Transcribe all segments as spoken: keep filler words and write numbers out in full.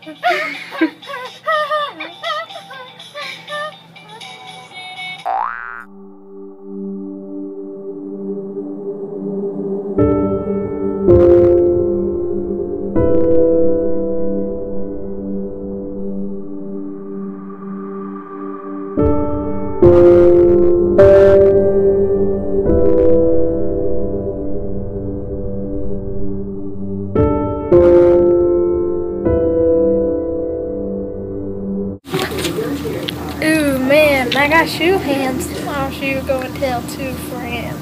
Ooh man, I got shoe hands. Why don't you go and tell two friends?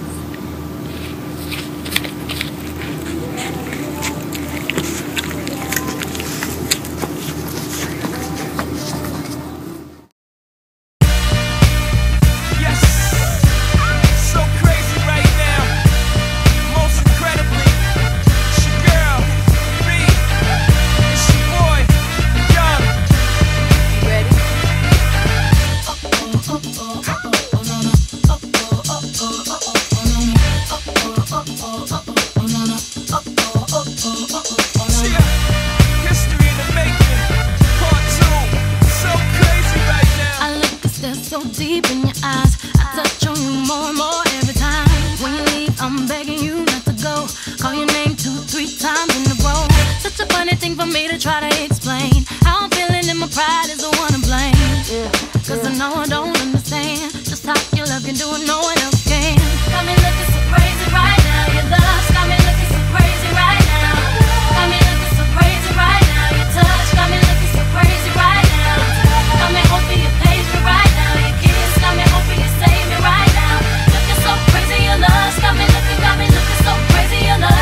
So deep in your eyes, I touch on you more and more every time. When you leave, I'm begging you not to go. Call your name two, three times in a row. Such a funny thing for me to try to explain. How I'm feeling and my pride is the one to blame. Cause I know I don't understand just how your love can do it, no one else can. Got me looking so crazy right now. Your love's got me looking so crazy right now. Got me looking so crazy right now. Your touch got me looking so crazy right now. Got me hoping you page me right now. Your kiss got me hoping you save me right now. Looking so crazy, your love's got me looking, got me looking so crazy, your love.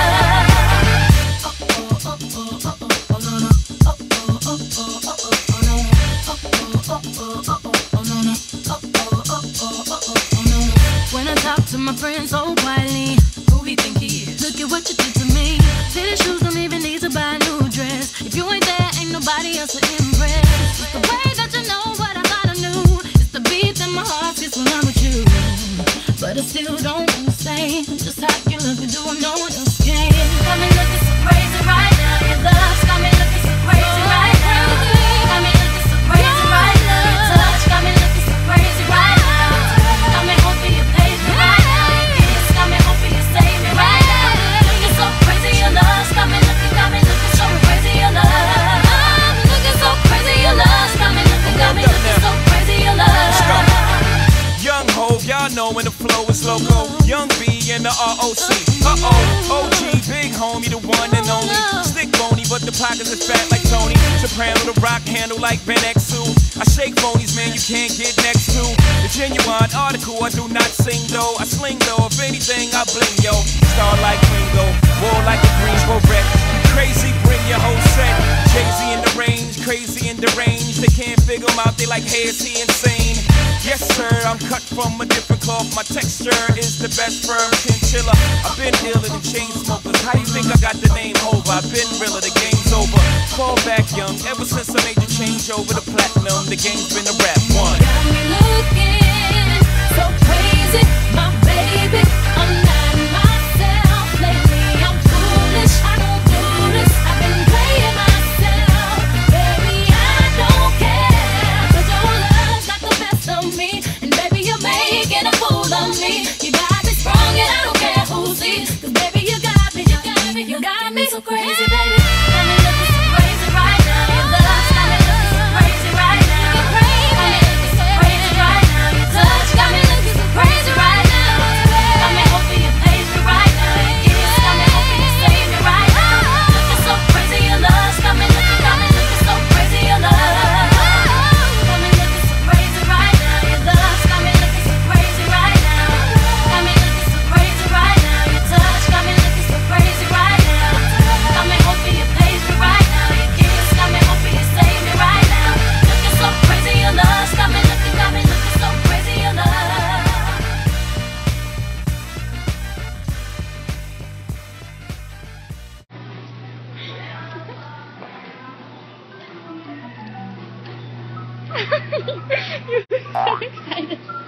When I talk to my friends so quietly, who he think he is? Look at what you did to me. Fitted shoes don't even need to buy a new dress. If you ain't there, ain't nobody else to impress. It's the way that you know what I thought I knew. It's the beat that my heart gets when I'm with you. But I still don't understand just how you look and do what no one else can. Got me looking so crazy right now. Your love's got me looking so crazy right now. Got me looking so crazy right now. Your touch got me looking so crazy right now. Got me hoping you page me right now. Your kiss got me hoping you save me right now. Looking so crazy, your love's got me looking, got me looking so crazy, your love. I'm looking so crazy, your love's got me looking, got me looking so crazy, your love. Young Hov, y'all know when the flow is loco. Young B and the R O C. Uh-oh, O G, big homie, the one and only. Stick bony, but the pockets are fat like Tony. Soprano, the rock handle like Ben X two. I shake phonies, man, you can't get next to. The genuine article, I do not sing though. I sling though, if anything, I bling, yo. Star like Ringo, war like a Greensboro wreck. Crazy, bring your whole set. Jay-Z in the range, crazy in the range. They can't figure him out, they like, hey, is he insane? Yes, sir, I'm cut from a different cloth. My texture is the best firm chinchilla. I've been dealing in chain smokers. How you think I got the name over? I've been realer, the game's over. Fall back young, ever since I made the change over to platinum, the game's been a rap one. Got me looking so crazy, my baby. I'm not myself lately. I'm foolish, I don't do this. I've been playing myself, baby. I don't care, 'cause your love's got the best of me, and baby you're making a fool of me. You got me strong and I don't care who sees, 'cause baby you got me, you got me, you got me so crazy, baby. Got me looking so crazy right now. Your love's got me looking so crazy right now. Got me looking so crazy right now. Your touch got me looking so crazy right now. Got me hoping you page me right now. Your kiss got me hoping you save me right now. Looking so crazy, your love's got me looking, got me looking so crazy, your love. Got me looking so crazy right now. Your love's got me looking so crazy right now. Got me looking so crazy right now. Your touch got me looking so crazy right now. Got me hoping you page me right now. Your kiss got me hoping you save me right now. Looking so crazy, your love's got me looking, got me looking so crazy, your love. You're so excited.